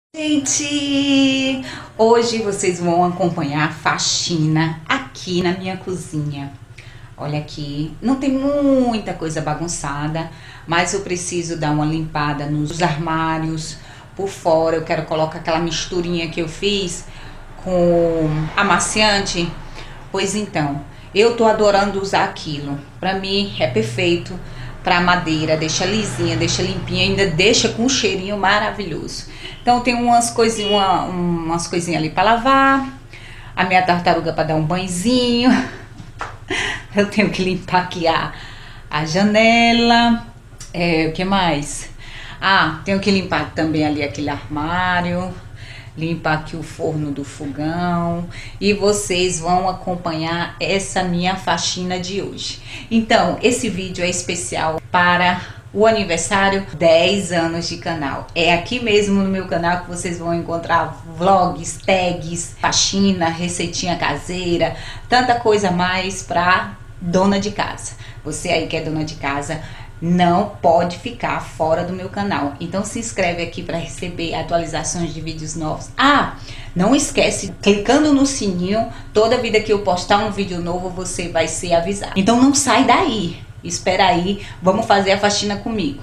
Gente, hoje vocês vão acompanhar a faxina aqui na minha cozinha. Olha aqui, não tem muita coisa bagunçada, mas eu preciso dar uma limpada nos armários, por fora. Eu quero colocar aquela misturinha que eu fiz com amaciante. Pois então, eu tô adorando usar aquilo. Pra mim é perfeito pra madeira, deixa lisinha, deixa limpinha, ainda deixa com um cheirinho maravilhoso. Então tem umas coisinhas ali para lavar, a minha tartaruga para dar um banhozinho. Eu tenho que limpar aqui a janela. O que mais? Tenho que limpar também ali aquele armário, limpar aqui o forno do fogão, e vocês vão acompanhar essa minha faxina de hoje. Então, esse vídeo é especial para o aniversário 10 anos de canal. É aqui mesmo no meu canal que vocês vão encontrar vlogs, tags, faxina, receitinha caseira, tanta coisa mais para dona de casa. Você aí que é dona de casa, não pode ficar fora do meu canal. Então se inscreve aqui para receber atualizações de vídeos novos. Não esquece, clicando no sininho, toda vida que eu postar um vídeo novo, você vai ser avisado. Então não sai daí, espera aí, vamos fazer a faxina comigo.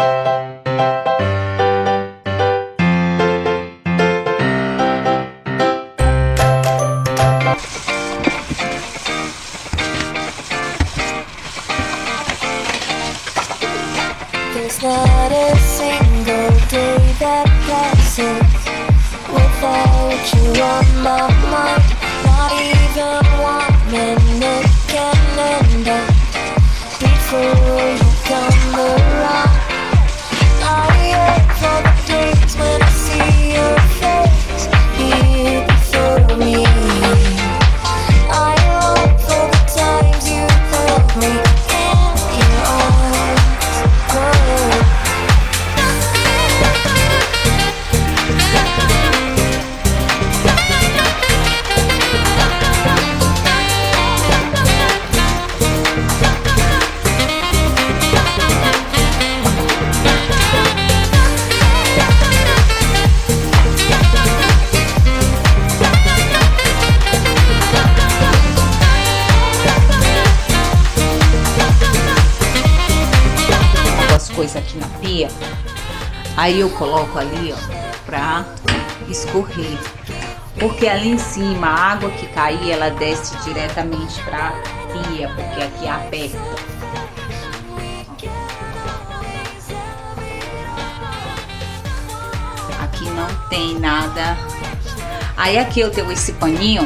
Not a single day that passes without you on my mind. Not even 1 minute can end up before you come around. I yearn for the days when I see your face here before me. I long for the times you held me in your arms. Coisa aqui na pia, aí eu coloco ali, ó, pra escorrer, porque ali em cima a água que cair, ela desce diretamente pra pia, porque aqui aperta. Aqui não tem nada. Aí aqui eu tenho esse paninho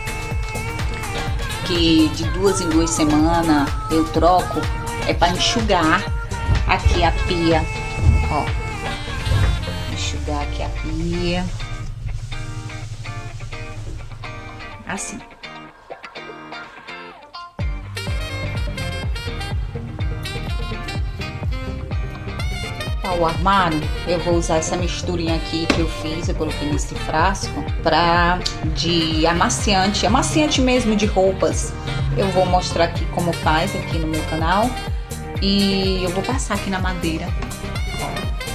que de 2 em 2 semanas eu troco, é para enxugar aqui a pia, ó, enxugar aqui a pia, assim. Para o armário, eu vou usar essa misturinha aqui que eu fiz, eu coloquei nesse frasco, de amaciante mesmo de roupas. Eu vou mostrar aqui como faz aqui no meu canal. E eu vou passar aqui na madeira, ó,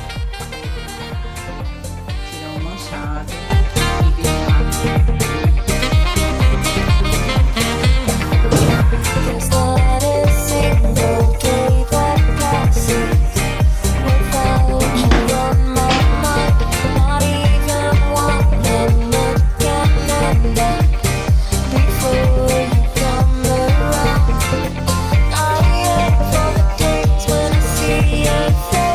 tirar o manchado e deixar. Yeah.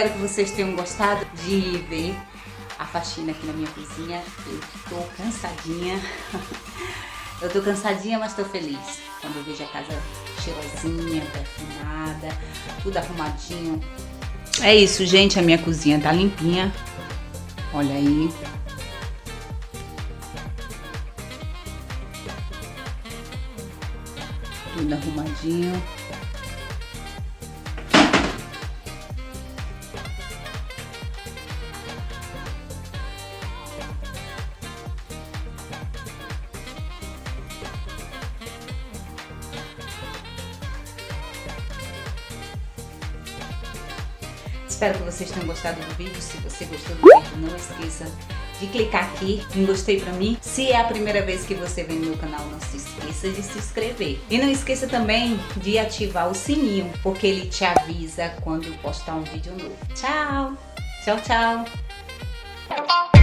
Espero que vocês tenham gostado de ver a faxina aqui na minha cozinha. Eu tô cansadinha. Eu tô cansadinha, mas tô feliz. Quando eu vejo a casa cheirosinha, perfumada, tudo arrumadinho. É isso, gente. A minha cozinha tá limpinha. Olha aí. Tudo arrumadinho. Espero que vocês tenham gostado do vídeo. Se você gostou do vídeo, não esqueça de clicar aqui em gostei pra mim. Se é a primeira vez que você vem no meu canal, não se esqueça de se inscrever. E não esqueça também de ativar o sininho, porque ele te avisa quando eu postar um vídeo novo. Tchau! Tchau, tchau!